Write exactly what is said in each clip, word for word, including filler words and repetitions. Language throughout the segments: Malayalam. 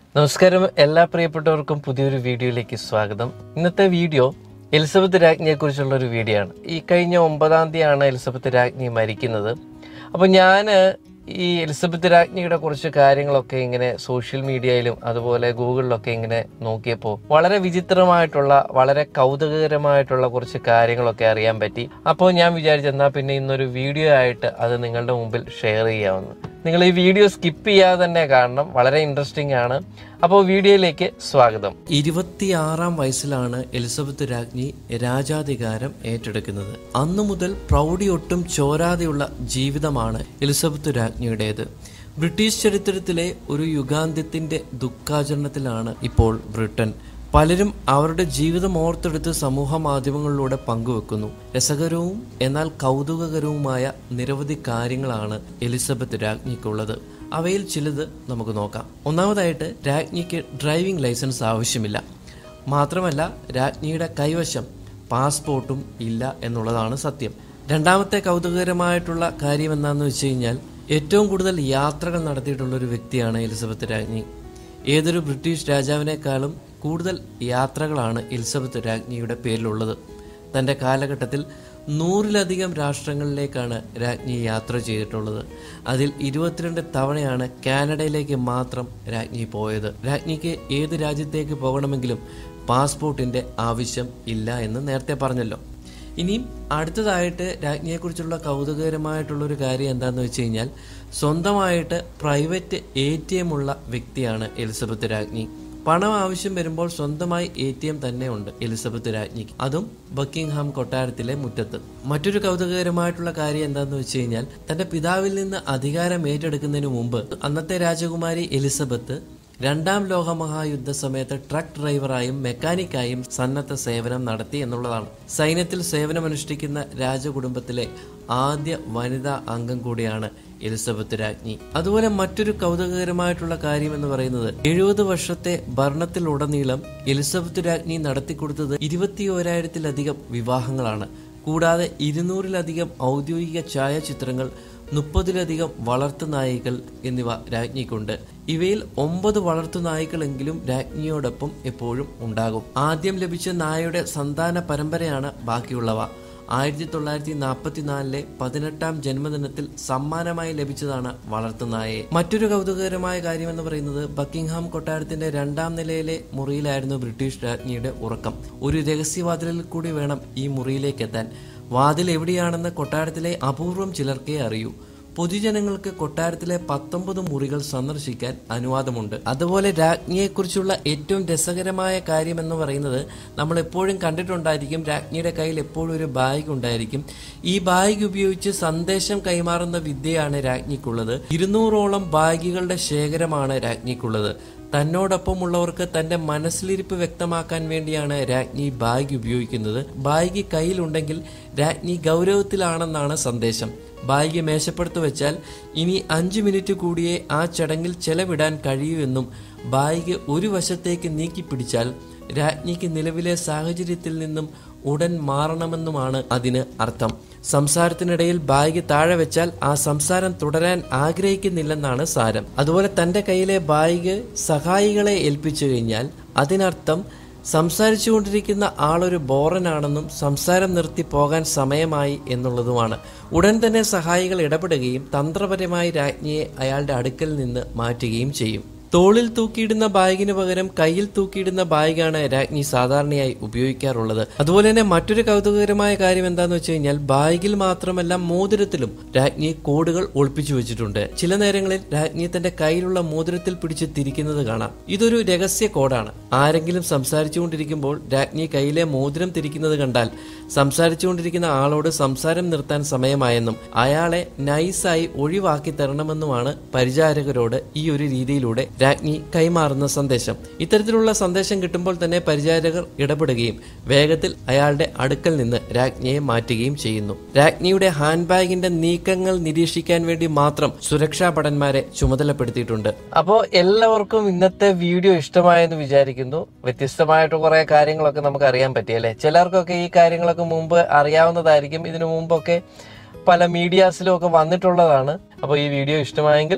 നമസ്കാരം, എല്ലാ പ്രിയപ്പെട്ടവർക്കും പുതിയൊരു വീഡിയോയിലേക്ക് സ്വാഗതം. ഇന്നത്തെ വീഡിയോ എലിസബത്ത് രാജ്ഞിയെ കുറിച്ചുള്ള ഒരു വീഡിയോ ആണ്. ഈ കഴിഞ്ഞ ഒമ്പതാം തീയതിയാണ് എലിസബത്ത് രാജ്ഞി മരിക്കുന്നത്. അപ്പോൾ ഞാൻ ഈ എലിസബത്ത് രാജ്ഞിയുടെ കുറച്ച് കാര്യങ്ങളൊക്കെ ഇങ്ങനെ സോഷ്യൽ മീഡിയയിലും അതുപോലെ ഗൂഗിളിലൊക്കെ ഇങ്ങനെ നോക്കിയപ്പോൾ വളരെ വിചിത്രമായിട്ടുള്ള വളരെ കൗതുകകരമായിട്ടുള്ള കുറച്ച് കാര്യങ്ങളൊക്കെ അറിയാൻ പറ്റി. അപ്പോൾ ഞാൻ വിചാരിച്ചെന്നാൽ പിന്നെ ഇന്നൊരു വീഡിയോ ആയിട്ട് അത് നിങ്ങളുടെ മുമ്പിൽ ഷെയർ ചെയ്യാവുന്നു. നിങ്ങൾ ഈ വീഡിയോ സ്കിപ്പ് ചെയ്യാതെ തന്നെ കാണണം, വളരെ ഇൻട്രസ്റ്റിംഗ് ആണ്. അപ്പോൾ വീഡിയോയിലേക്ക് സ്വാഗതം. ഇരുപത്തിയാറാം വയസ്സിലാണ് എലിസബത്ത് രാജ്ഞി രാജാധികാരം ഏറ്റെടുക്കുന്നത്. അന്നു മുതൽ പ്രൗഢിയൊട്ടും ചോരാതെയുള്ള ജീവിതമാണ് എലിസബത്ത് രാജ്ഞിയുടേത്. ബ്രിട്ടീഷ് ചരിത്രത്തിലെ ഒരു യുഗാന്ത്യത്തിന്റെ ദുഃഖാചരണത്തിലാണ് ഇപ്പോൾ ബ്രിട്ടൻ. പലരും അവരുടെ ജീവിതം ഓർത്തെടുത്ത് സമൂഹ മാധ്യമങ്ങളിലൂടെ പങ്കുവെക്കുന്നു. രസകരവും എന്നാൽ കൗതുകകരവുമായ നിരവധി കാര്യങ്ങളാണ് എലിസബത്ത് രാജ്ഞിക്കുള്ളത്. അവയിൽ ചിലത് നമുക്ക് നോക്കാം. ഒന്നാമതായിട്ട്, രാജ്ഞിക്ക് ഡ്രൈവിംഗ് ലൈസൻസ് ആവശ്യമില്ല. മാത്രമല്ല, രാജ്ഞിയുടെ കൈവശം പാസ്പോർട്ടും ഇല്ല എന്നുള്ളതാണ് സത്യം. രണ്ടാമത്തെ കൗതുകകരമായിട്ടുള്ള കാര്യം എന്താണെന്ന് വെച്ച് കഴിഞ്ഞാൽ, ഏറ്റവും കൂടുതൽ യാത്രകൾ നടത്തിയിട്ടുള്ള ഒരു വ്യക്തിയാണ് എലിസബത്ത് രാജ്ഞി. ഏതൊരു ബ്രിട്ടീഷ് രാജാവിനേക്കാളും കൂടുതൽ യാത്രകളാണ് എലിസബത്ത് രാജ്ഞിയുടെ പേരിലുള്ളത്. തൻ്റെ കാലഘട്ടത്തിൽ നൂറിലധികം രാഷ്ട്രങ്ങളിലേക്കാണ് രാജ്ഞി യാത്ര ചെയ്തിട്ടുള്ളത്. അതിൽ ഇരുപത്തിരണ്ട് തവണയാണ് കാനഡയിലേക്ക് മാത്രം രാജ്ഞി പോയത്. രാജ്ഞിക്ക് ഏത് രാജ്യത്തേക്ക് പോകണമെങ്കിലും പാസ്പോർട്ടിൻ്റെ ആവശ്യം ഇല്ല എന്ന് നേരത്തെ പറഞ്ഞല്ലോ. ഇനിയും അടുത്തതായിട്ട് രാജ്ഞിയെക്കുറിച്ചുള്ള കൗതുകകരമായിട്ടുള്ളൊരു കാര്യം എന്താണെന്ന് വെച്ച് കഴിഞ്ഞാൽ, സ്വന്തമായിട്ട് പ്രൈവറ്റ് എ ടി എം ഉള്ള വ്യക്തിയാണ് എലിസബത്ത് രാജ്ഞി. പണം ആവശ്യം വരുമ്പോൾ സ്വന്തമായി എ ടി എം തന്നെ ഉണ്ട് എലിസബത്ത് രാജ്ഞിക്ക്, അതും ബക്കിംഗ്ഹാം കൊട്ടാരത്തിലെ മുറ്റത്ത്. മറ്റൊരു കൗതുകകരമായിട്ടുള്ള കാര്യം എന്താണെന്ന് വെച്ച് കഴിഞ്ഞാൽ, തന്റെ പിതാവിൽ നിന്ന് അധികാരം ഏറ്റെടുക്കുന്നതിന് മുമ്പ് അന്നത്തെ രാജകുമാരി എലിസബത്ത് രണ്ടാം ലോക മഹായുദ്ധ സമയത്ത് ട്രക്ക് ഡ്രൈവറായും മെക്കാനിക്കായും സന്നദ്ധ സേവനം നടത്തി എന്നുള്ളതാണ്. സൈന്യത്തിൽ സേവനമനുഷ്ഠിക്കുന്ന രാജകുടുംബത്തിലെ ആദ്യ വനിതാ അംഗം കൂടിയാണ് എലിസബത്ത് രാജ്ഞി. അതുപോലെ മറ്റൊരു കൗതുകകരമായിട്ടുള്ള കാര്യം എന്ന് പറയുന്നത്, എഴുപത് വർഷത്തെ ഭരണത്തിലുടനീളം എലിസബത്ത് രാജ്ഞി നടത്തിക്കൊടുത്തത് ഇരുപത്തി ഓരായിരത്തിലധികം വിവാഹങ്ങളാണ്. കൂടാതെ ഇരുന്നൂറിലധികം ഔദ്യോഗിക ഛായാചിത്രങ്ങൾ, മുപ്പതിലധികം വളർത്തുനായികൾ എന്നിവ രാജ്ഞിക്കുണ്ട്. ഇവയിൽ ഒമ്പത് വളർത്തുനായ്ക്കളെങ്കിലും രാജ്ഞിയോടൊപ്പം എപ്പോഴും ഉണ്ടാകും. ആദ്യം ലഭിച്ച നായയുടെ സന്താന പരമ്പരയാണ് ബാക്കിയുള്ളവ. ആയിരത്തി തൊള്ളായിരത്തി നാൽപ്പത്തിനാലിലെ പതിനെട്ടാം ജന്മദിനത്തിൽ സമ്മാനമായി ലഭിച്ചതാണ് വളർത്തുനായയെ. മറ്റൊരു കൗതുകകരമായ കാര്യം എന്ന് പറയുന്നത്, ബക്കിംഗ്ഹാം കൊട്ടാരത്തിന്റെ രണ്ടാം നിലയിലെ മുറിയിലായിരുന്നു ബ്രിട്ടീഷ് രാജ്ഞിയുടെ ഉറക്കം. ഒരു രഹസ്യവാതിലിൽ കൂടി വേണം ഈ മുറിയിലേക്ക് എത്താൻ. വാതിൽ എവിടെയാണെന്ന് കൊട്ടാരത്തിലെ അപൂർവം ചിലർക്കേ അറിയൂ. പൊതുജനങ്ങൾക്ക് കൊട്ടാരത്തിലെ പത്തൊമ്പത് മുറികൾ സന്ദർശിക്കാൻ അനുവാദമുണ്ട്. അതുപോലെ രാജ്ഞിയെക്കുറിച്ചുള്ള ഏറ്റവും രസകരമായ കാര്യം എന്ന് പറയുന്നത്, നമ്മൾ എപ്പോഴും കണ്ടിട്ടുണ്ടായിരിക്കും, രാജ്ഞിയുടെ കയ്യിൽ എപ്പോഴും ഒരു ബാഗ് ഉണ്ടായിരിക്കും. ഈ ബാഗ് ഉപയോഗിച്ച് സന്ദേശം കൈമാറുന്ന വിദ്യയാണ് രാജ്ഞിക്കുള്ളത്. ഇരുന്നൂറോളം ബാഗുകളുടെ ശേഖരമാണ് രാജ്ഞിക്കുള്ളത്. തന്നോടൊപ്പമുള്ളവർക്ക് തന്റെ മനസ്സിലിരിപ്പ് വ്യക്തമാക്കാൻ വേണ്ടിയാണ് രാജ്ഞി ബാഗ് ഉപയോഗിക്കുന്നത്. ബാഗ് കയ്യിലുണ്ടെങ്കിൽ രാജ്ഞി ഗൗരവത്തിലാണെന്നാണ് സന്ദേശം. ബാഗ് മേശപ്പുറത്ത് വെച്ചാൽ ഇനി അഞ്ചു മിനിറ്റ് കൂടിയേ ആ ചടങ്ങിൽ ചെലവിടാൻ കഴിയൂ എന്നും, ബാഗ് ഒരു വശത്തേക്ക് നീക്കി പിടിച്ചാൽ രാജ്ഞിക്ക് നിലവിലെ സാഹചര്യത്തിൽ നിന്നും ഉടൻ മാറണമെന്നുമാണ് അതിന് അർത്ഥം. സംസാരത്തിനിടയിൽ ബാഗ് താഴെ വെച്ചാൽ ആ സംസാരം തുടരാൻ ആഗ്രഹിക്കുന്നില്ലെന്നാണ് സാരം. അതുപോലെ തന്റെ കയ്യിലെ ബാഗ് സഹായികളെ ഏൽപ്പിച്ചു കഴിഞ്ഞാൽ അതിനർത്ഥം സംസാരിച്ചുകൊണ്ടിരിക്കുന്ന ആളൊരു ബോറനാണെന്നും സംസാരം നിർത്തി പോകാൻ സമയമായി എന്നുള്ളതുമാണ്. ഉടൻ തന്നെ സഹായികൾ ഇടപെടുകയും തന്ത്രപരമായി രാജ്ഞിയെ അയാളുടെ അടുക്കൽ നിന്ന് മാറ്റുകയും ചെയ്യും. തോളിൽ തൂക്കിയിടുന്ന ബാഗിന് പകരം കയ്യിൽ തൂക്കിയിടുന്ന ബാഗാണ് രാജ്ഞി സാധാരണയായി ഉപയോഗിക്കാറുള്ളത്. അതുപോലെ തന്നെ മറ്റൊരു കൗതുകകരമായ കാര്യം എന്താന്ന് വെച്ച് കഴിഞ്ഞാൽ, ബാഗിൽ മാത്രമല്ല മോതിരത്തിലും രാജ്ഞി കോഡുകൾ ഒളിപ്പിച്ചു വെച്ചിട്ടുണ്ട്. ചില നേരങ്ങളിൽ രാജ്ഞി തന്റെ കയ്യിലുള്ള മോതിരത്തിൽ പിടിച്ച് തിരിക്കുന്നത് കാണാം. ഇതൊരു രഹസ്യ കോഡാണ്. ആരെങ്കിലും സംസാരിച്ചുകൊണ്ടിരിക്കുമ്പോൾ രാജ്ഞി കയ്യിലെ മോതിരം തിരിക്കുന്നത് കണ്ടാൽ സംസാരിച്ചുകൊണ്ടിരിക്കുന്ന ആളോട് സംസാരം നിർത്താൻ സമയമായെന്നും അയാളെ നൈസായി ഒഴിവാക്കി തരണമെന്നുമാണ് പരിചാരകരോട് ഈ ഒരു രീതിയിലൂടെ രാജ്ഞി കൈമാറുന്ന സന്ദേശം. ഇത്തരത്തിലുള്ള സന്ദേശം കിട്ടുമ്പോൾ തന്നെ പരിചാരകർ ഇടപെടുകയും വേഗത്തിൽ അയാളുടെ അടുക്കൽ നിന്ന് രാജ്ഞിയെ മാറ്റുകയും ചെയ്യുന്നു. രാജ്ഞിയുടെ ഹാൻഡ് ബാഗിന്റെ നീക്കങ്ങൾ നിരീക്ഷിക്കാൻ വേണ്ടി മാത്രം സുരക്ഷാ ഭടന്മാരെ ചുമതലപ്പെടുത്തിയിട്ടുണ്ട്. അപ്പോൾ എല്ലാവർക്കും ഇന്നത്തെ വീഡിയോ ഇഷ്ടമായെന്ന് വിചാരിക്കുന്നു. വ്യത്യസ്തമായിട്ട് കുറെ കാര്യങ്ങളൊക്കെ നമുക്ക് അറിയാൻ പറ്റിയല്ലേ. ചിലർക്കൊക്കെ ഈ കാര്യങ്ങളൊക്കെ മുമ്പ് അറിയാവുന്നതായിരിക്കും. ഇതിനു മുമ്പൊക്കെ പല മീഡിയാസിലും ഒക്കെ വന്നിട്ടുള്ളതാണ്. അപ്പോൾ ഈ വീഡിയോ ഇഷ്ടമായെങ്കിൽ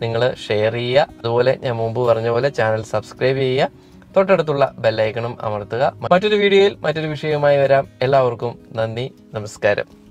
നിങ്ങൾ ഷെയർ ചെയ്യുക. അതുപോലെ ഞാൻ മുമ്പ് പറഞ്ഞ പോലെ ചാനൽ സബ്സ്ക്രൈബ് ചെയ്യുക. തൊട്ടടുത്തുള്ള ബെല്ലൈക്കണും അമർത്തുക. മറ്റൊരു വീഡിയോയിൽ മറ്റൊരു വിഷയവുമായി വരാം. എല്ലാവർക്കും നന്ദി, നമസ്കാരം.